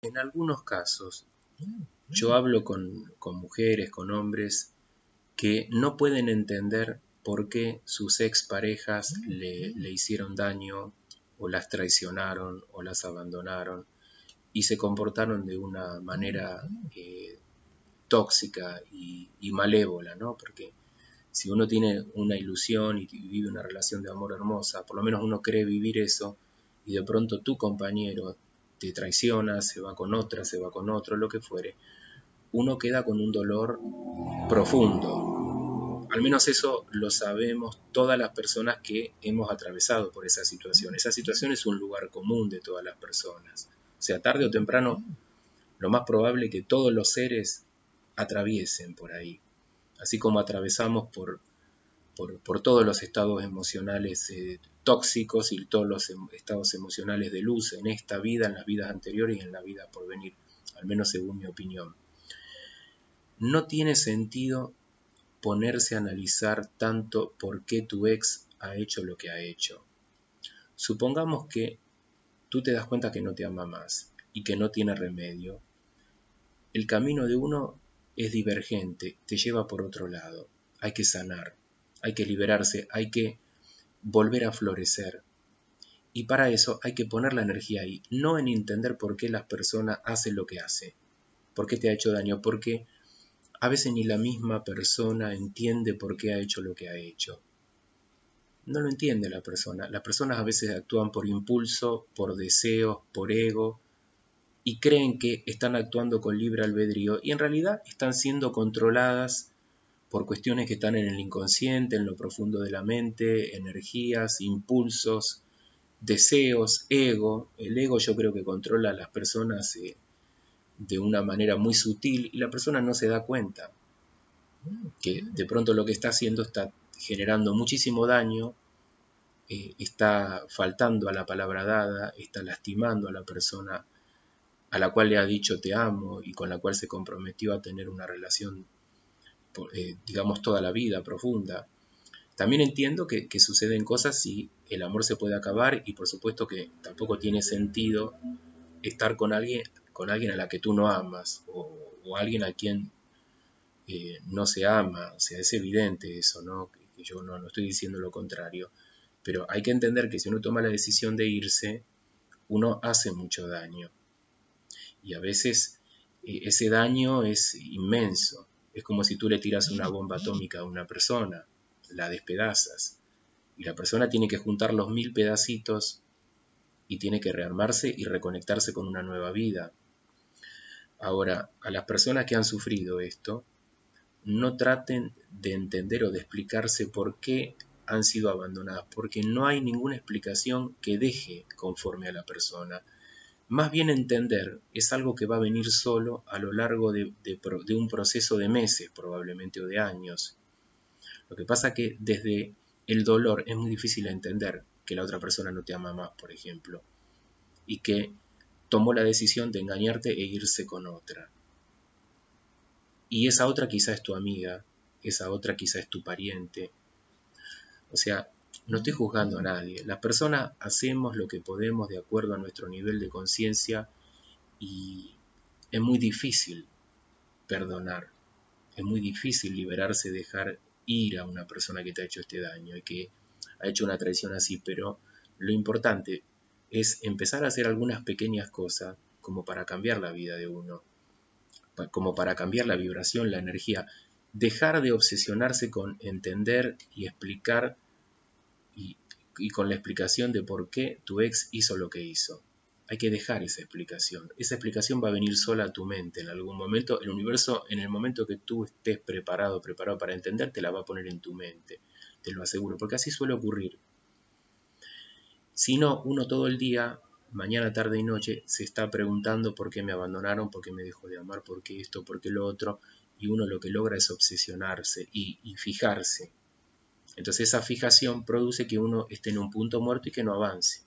En algunos casos, yo hablo con mujeres, con hombres, que no pueden entender por qué sus exparejas le hicieron daño, o las traicionaron, o las abandonaron, y se comportaron de una manera tóxica y malévola, ¿no? Porque si uno tiene una ilusión y vive una relación de amor hermosa, por lo menos uno cree vivir eso, y de pronto tu compañero te traiciona, se va con otra, se va con otro, lo que fuere, uno queda con un dolor profundo. Al menos eso lo sabemos todas las personas que hemos atravesado por esa situación. Esa situación es un lugar común de todas las personas. O sea, tarde o temprano, lo más probable es que todos los seres atraviesen por ahí. Así como atravesamos por todos los estados emocionales tóxicos y todos los estados emocionales de luz en esta vida, en las vidas anteriores y en la vida por venir, al menos según mi opinión. No tiene sentido ponerse a analizar tanto por qué tu ex ha hecho lo que ha hecho. Supongamos que tú te das cuenta que no te ama más y que no tiene remedio. El camino de uno es divergente, te lleva por otro lado. Hay que sanar, hay que liberarse, hay que volver a florecer. Y para eso hay que poner la energía ahí, no en entender por qué las personas hacen lo que hacen, por qué te ha hecho daño, porque a veces ni la misma persona entiende por qué ha hecho lo que ha hecho. No lo entiende la persona. Las personas a veces actúan por impulso, por deseos, por ego, y creen que están actuando con libre albedrío, y en realidad están siendo controladas por cuestiones que están en el inconsciente, en lo profundo de la mente, energías, impulsos, deseos, ego. El ego yo creo que controla a las personas de una manera muy sutil, y la persona no se da cuenta que de pronto lo que está haciendo está generando muchísimo daño, está faltando a la palabra dada, está lastimando a la persona a la cual le ha dicho te amo y con la cual se comprometió a tener una relación, digamos, toda la vida profunda. También entiendo que suceden cosas y el amor se puede acabar, y por supuesto que tampoco tiene sentido estar con alguien a la que tú no amas, o alguien a quien no se ama. O sea, es evidente eso, ¿no? Que yo no estoy diciendo lo contrario, pero hay que entender que si uno toma la decisión de irse, uno hace mucho daño, y a veces ese daño es inmenso. Es como si tú le tiras una bomba atómica a una persona, la despedazas, y la persona tiene que juntar los 1000 pedacitos y tiene que rearmarse y reconectarse con una nueva vida. Ahora, a las personas que han sufrido esto, no traten de entender o de explicarse por qué han sido abandonadas, porque no hay ninguna explicación que deje conforme a la persona. Más bien entender es algo que va a venir solo a lo largo de un proceso de meses probablemente, o de años. Lo que pasa que desde el dolor es muy difícil entender que la otra persona no te ama más, por ejemplo, y que tomó la decisión de engañarte e irse con otra. Y esa otra quizá es tu amiga, esa otra quizá es tu pariente. O sea, no estoy juzgando a nadie. Las personas hacemos lo que podemos de acuerdo a nuestro nivel de conciencia, y es muy difícil perdonar, es muy difícil liberarse, dejar ir a una persona que te ha hecho este daño y que ha hecho una traición así, pero lo importante es empezar a hacer algunas pequeñas cosas como para cambiar la vida de uno, como para cambiar la vibración, la energía, dejar de obsesionarse con entender y explicar, y con la explicación de por qué tu ex hizo lo que hizo. Hay que dejar esa explicación. Esa explicación va a venir sola a tu mente en algún momento. El universo, en el momento que tú estés preparado para entender, te la va a poner en tu mente. Te lo aseguro, porque así suele ocurrir. Si no, uno todo el día, mañana, tarde y noche, se está preguntando por qué me abandonaron, por qué me dejó de amar, por qué esto, por qué lo otro, y uno lo que logra es obsesionarse y fijarse. Entonces esa fijación produce que uno esté en un punto muerto y que no avance.